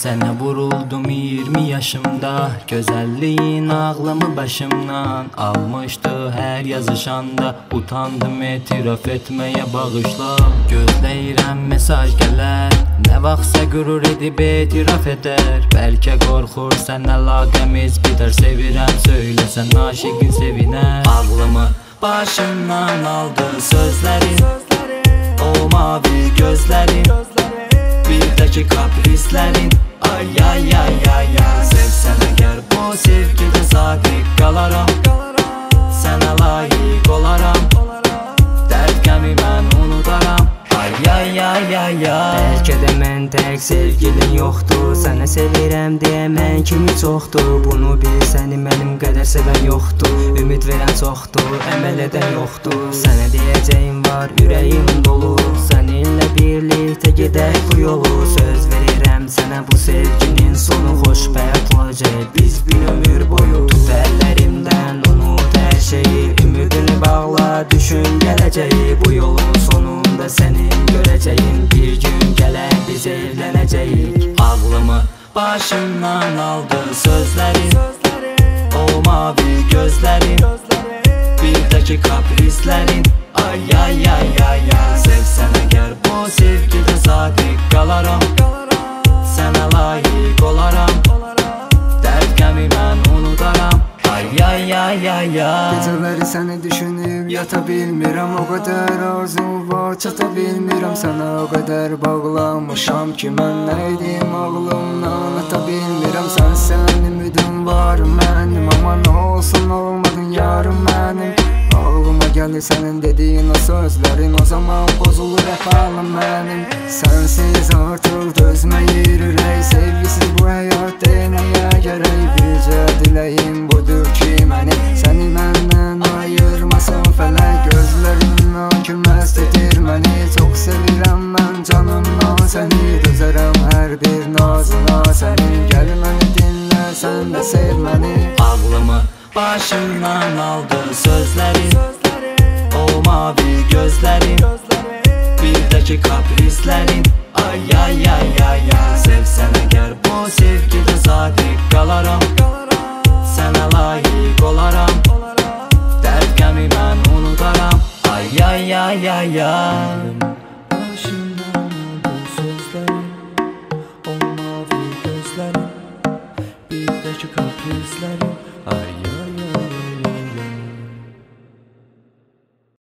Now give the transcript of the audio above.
Sənə vuruldum 20 yaşımda, gözəlliyin ağlımı başımdan almışdı hər yazışanda. Utandım etiraf etməyə, bağışla. Gözləyirəm mesaj gələr, nə vaxtsa qürur edib etiraf edər. Bəlkə qorxur sən əlaqəmiz bidər, sevirəm söyləsən aşiqin sevinər. Ağlımı başımdan aldı sözlərin, o mavi gözlərin, birdəki kaprislərin. Ay ay ay ay ay, sevsən əgər bu sevgidə sadiq qalaram, sənə layiq olaram, dərd qəmi mən unudaram. Ay ay ay ay ay. Bəlkə də mən tək sevgilin yoxdur, sənə sevirəm deyə mən kimi çoxdur. Bunu bilsəni mənim qədər sevən yoxdur, ümid verən çoxdur, əməl edən yoxdur. Sənə deyəcəyim var, ürəyim dolu, səninlə birlikdə gedək bu yolu. Söz verirəm sənə bu sevginin sonu xoşbəxt olacaq, biz bir ömür boyu. Tut əllərimdən, unut hər şeyi, ümidini bağla, düşün gələcəyi. Bu yolun sonunda səni görəcəyim, bir gün gələk biz evlənəcəyik. Ağlımı başımdan aldı sözlərin, o mavi gözlərin, birdəki kaprislərin. Ay ay ay ay ay, sevsən əgər bu sevgidə sadiq qalaram, sənə layiq olaram, dərd qəmi mən unudaram. Ay ay ay ay ay. Gecələri səni düşünüb yata bilmirəm, o qədər arzum var çata bilmirəm. Sənə o qədər bağlanmışam ki mən nə edim ağlımdan ata bilmirəm. Sən ümidim var mənim, amma nə olsun olmadın yarım mənim. Ağlıma gəlir sənin dediyin o sözlərin, o zaman bozulur hep halım mənim. Sənsiz artıq dözməyir ürək, sevgisiz bu həyat nəyə gərək. Bircə diləyim budur ki məni, səni məndən ayırmasın fələk. Gözlərindən külməz edir məni, çox sevirəm mən canımdan səni. Dözərəm hər bir nazına sənin, gəl məni dinlə, sən də sev məni. Ağlımı başımdan aldı sözlərin, o mavi gözlərin, birdəki kaprislərin. Ay ay ay ay ay, sevsən əgər bu sevgidə sadiq qalaram, sənə layiq olaram, dərd qəmi mən unudaram. Ay ay ay ay ay. Başımdan aldı sözlərin, o mavi gözlərin, birdəki kaprislərin. Ay ay.